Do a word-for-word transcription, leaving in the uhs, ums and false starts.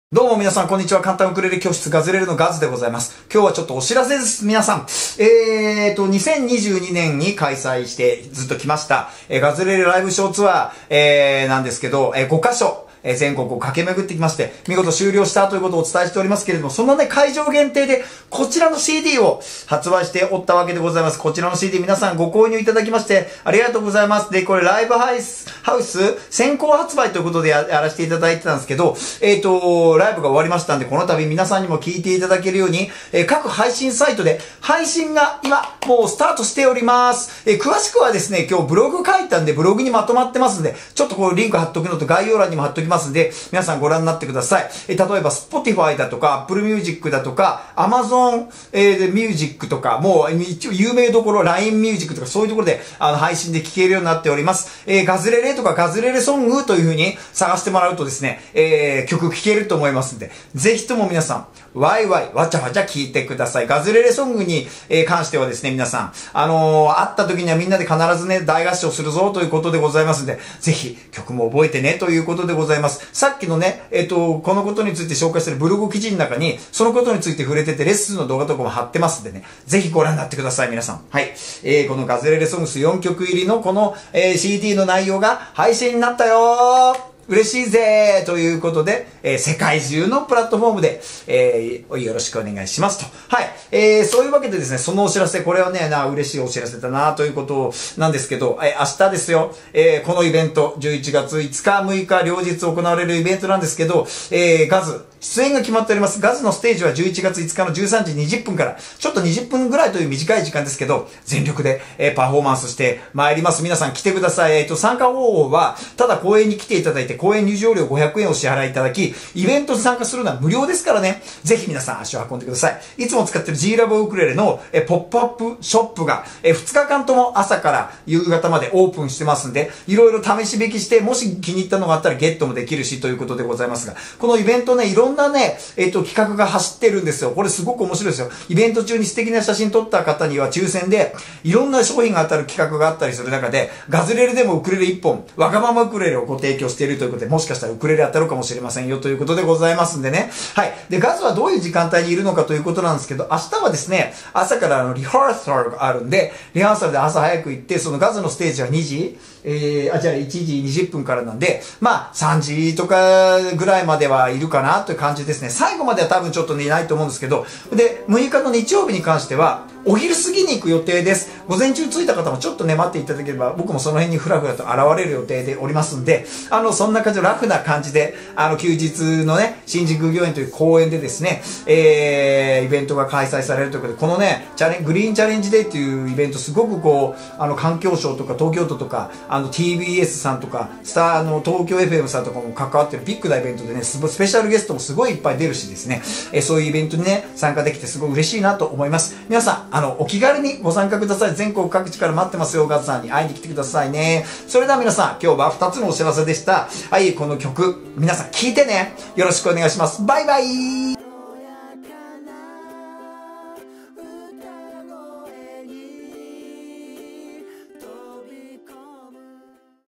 どうも皆さん、こんにちは。簡単ウクレレ教室ガズレレのガズでございます。今日はちょっとお知らせです。皆さん。えーと、にせんにじゅうにねんに開催してずっと来ました、えー、ガズレレライブショーツアー、えー、なんですけど、えー、ごかしょ、えー、全国を駆け巡ってきまして、見事終了したということをお伝えしておりますけれども、そのね、会場限定で、こちらの シーディー を発売しておったわけでございます。こちらの シーディー 皆さんご購入いただきまして、ありがとうございます。で、これライブハウス、ハウス先行発売ということで や, やらせていただいてたんですけど、えっと、ライブが終わりましたんで、この度皆さんにも聞いていただけるように、えー、各配信サイトで配信が今、もうスタートしております。えー、詳しくはですね、今日ブログ書いたんで、ブログにまとまってますんで、ちょっとこうリンク貼っとくのと概要欄にも貼っときますんで、皆さんご覧になってください。えー、例えば、Spotify だとか、Apple Music だとか、Amazon、えー、Music とか、もう一応有名どころ、ライン Music とかそういうところで、あの、配信で聴けるようになっております。えー、ガズレレとかガズレレソングという風に探してもらうとですね、えー、曲聴けると思いますんで、ぜひとも皆さん、ワイワイ、わちゃわちゃ聴いてください。ガズレレソングに、えー、関してはですね、皆さん、あのー、会った時にはみんなで必ずね、大合唱するぞということでございますんで、ぜひ曲も覚えてねということでございます。さっきのね、えっと、このことについて紹介しているブログ記事の中に、そのことについて触れてて、レッスンの動画とかも貼ってますんでね、ぜひご覧になってください、皆さん。はい。えー、このガズレレソングスよんきょく入りのこの、えー、シーディー の内容が配信になったよー嬉しいぜーということで、えー、世界中のプラットフォームで、えー、よろしくお願いしますと。はい。えー、そういうわけでですね、そのお知らせ、これはね、な、嬉しいお知らせだなということなんですけど、えー、明日ですよ、えー、このイベント、じゅういちがついつか、むいか、両日行われるイベントなんですけど、えー、ガズ、出演が決まっております。ガズのステージはじゅういちがついつかのじゅうさんじにじゅっぷんから、ちょっとにじゅっぷんぐらいという短い時間ですけど、全力で、えー、パフォーマンスしてまいります。皆さん来てください。えっと、参加方法は、ただ公演に来ていただいて、公演入場料ごひゃくえんをお支払いいただき、イベントに参加するのは無料ですからね、ぜひ皆さん足を運んでください。いつも使ってる G ラボウクレレの、えー、ポップアップショップが、えー、ふつかかんとも朝から夕方までオープンしてますんで、いろいろ試し引きして、もし気に入ったのがあったらゲットもできるしということでございますが、このイベントね、いろんなね、えー、と企画が走ってるんですよ。これすごく面白いですよ。イベント中に素敵な写真撮った方には抽選でいろんな商品が当たる企画があったりする中で、ガズレレでもウクレレいっぽん、わがままウクレレをご提供しているということで、もしかしたらウクレレ当たるかもしれませんよということでございますんでね。はい。で、ガズはどういう時間帯にいるのかということなんですけど、明日はですね、朝からあのリハーサルがあるんで、リハーサルで朝早く行って、そのガズのステージはにじ、えー、あ、じゃあいちじにじゅっぷんからなんで、まあさんじとかぐらいまではいるかなという感じですね。最後までは多分ちょっとね、いないと思うんですけど、で、むいかの日曜日に関しては、お昼過ぎに行く予定です。午前中着いた方もちょっとね、待っていただければ、僕もその辺にふらふらと現れる予定でおりますんで、あの、そんな感じのラフな感じで、あの、休日のね、新宿御苑という公園でですね、えー、イベントが開催されるということで、このね、チャレン、グリーンチャレンジデーっていうイベント、すごくこう、あの、環境省とか東京都とか、あの、ティービーエス さんとか、スター、あの、東京 エフエム さんとかも関わってるビッグなイベントでね、スペシャルゲストもすごいいっぱい出るしですね、えー、そういうイベントにね、参加できてすごい嬉しいなと思います。皆さん、あの、お気軽にご参加ください。全国各地から待ってますよ。ガズさんに会いに来てくださいね。それでは皆さん、今日はふたつのお知らせでした。はい、この曲、皆さん聴いてね。よろしくお願いします。バイバイ。